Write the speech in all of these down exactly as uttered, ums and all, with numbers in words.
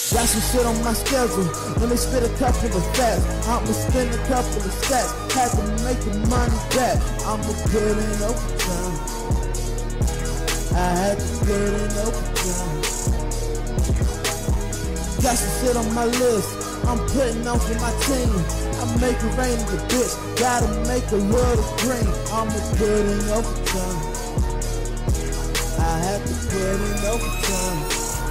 Got some shit on my schedule. Let me spit a couple of facts. I'ma spend a couple of stacks. Had to make the money back. I'ma put in overtime. I had to put in overtime. Got some shit on my list. I'm putting on for my team. I make it rain in the bitch. Gotta make a little green. I'ma put in overtime. I had to put in overtime.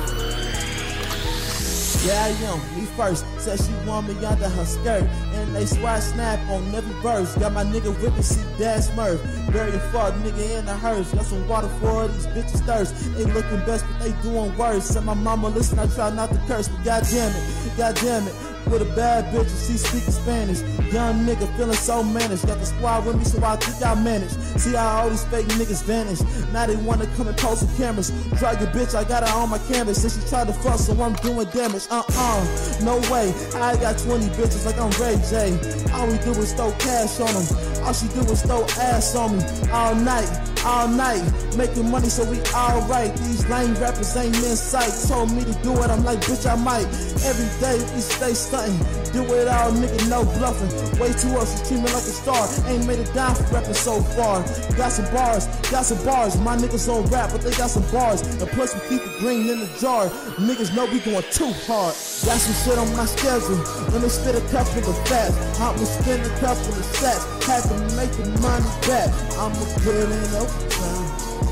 Yeah, I am, me first. Said she want me under her skirt. And they swear I snap on every verse. Got my nigga with me, see Dad Smurf. Bury a fuck nigga in the hearse. Got some water for these bitches thirst. They looking best, but they doing worse. Said my mama, listen, I try not to curse. But goddamn it, goddamn it. With a bad bitch and she speaking Spanish. Young nigga feeling so managed. Got the squad with me, so I think I manage. See how all these fake niggas vanish. Now they wanna come and post some cameras. Drag your bitch, I got her on my canvas. And she tried to fuck, so I'm doing damage. Uh-uh, no way. I got twenty bitches like I'm Ray J. All we do is throw cash on them. All she do is throw ass on me. All night, all night. Making money, so we alright. These lame rappers ain't in sight. Told me to do it, I'm like, bitch, I might. Every day we stay stunting. Do it all, nigga, no bluffing. Way too up, she treat me like a star. Ain't made it down for rapping so far. Got some bars, got some bars. My niggas don't rap, but they got some bars. And plus we keep it green in the jar. Niggas know we going too hard. Got some shit on my schedule. Let me spit a couple of facts. I'ma spend a couple of sacks. Had to make the money back. I'ma put in overtime.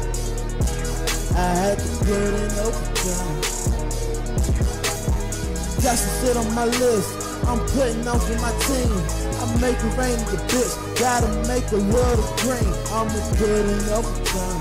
I had to put in overtime. Got some shit on my list. I'm putting on for my team. I make it rain in the bitch. Gotta make a little green. I'ma put in overtime.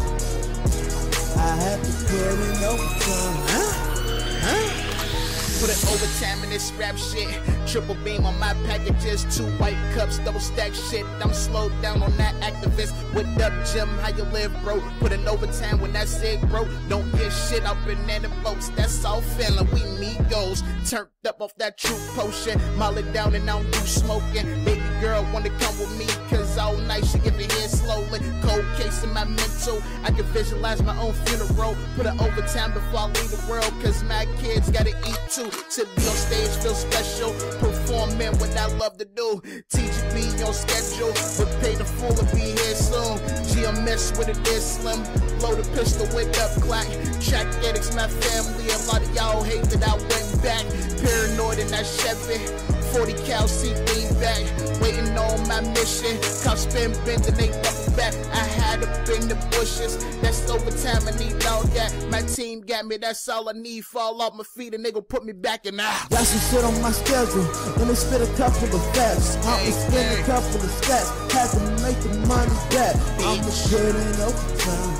I had to put in overtime. Huh? Huh? Put an overtime in this rap shit. Triple beam on my packages. Two white cups, double stack shit. I'm slowed down on that activist. What up, Jim? How you live, bro? Put an overtime when that's it, bro. Don't get shit up in any boats. That's all feeling. We Migos. Turned up off that true potion. Molly down and I don't do smoking. Baby girl wanna come with me, cause all night she give it here slowly. Cold case in my mental. I can visualize my own funeral. Put an overtime before I leave the world, cause my kids gotta eat too. To be on stage feel special. Performing what I love to do. T G B on schedule, but pay the full and be here soon. G M S with it this slim. Load a pistol with up clock. Track addicts, my family. A lot of y'all hate that I went back. Paranoid in that Chevy. forty cal seat lean back. Waiting on my mission. Cops spin bending, they double back. I had up in the bushes. That's overtime, I need all that. My team got me, that's all I need. Fall off my feet and they gon' put me back in out. Got some shit on my schedule. Let me spit a couple of facts. I'ma spend a couple of stacks. Had to make the money back. I'ma put in overtime.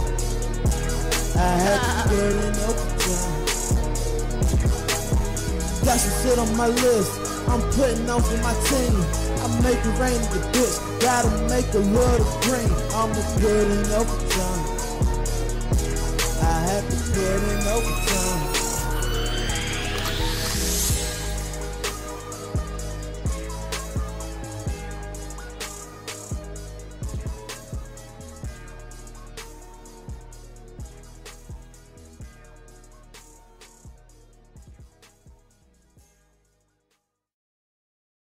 I had to put in overtime. Got some shit on my list. I'm putting on for my team. I make it rain in the bitch. Gotta make a little green. I'ma put in overtime. I had to put in overtime.